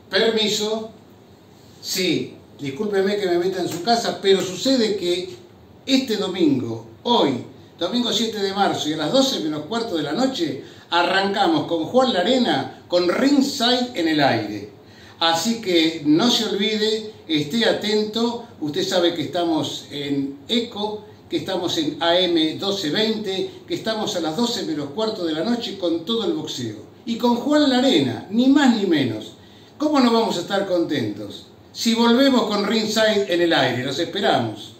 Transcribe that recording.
Permiso. Sí, discúlpeme que me meta en su casa, pero sucede que este domingo, hoy, domingo 7 de marzo y a las 12 menos cuarto de la noche, arrancamos con Juan Larena con Ringside en el aire. Así que no se olvide, esté atento. Usted sabe que estamos en ECO, que estamos en AM 1220, que estamos a las 12 menos cuarto de la noche con todo el boxeo. Y con Juan Larena, ni más ni menos. ¿Cómo no vamos a estar contentos? Si volvemos con Ringside en el aire, los esperamos.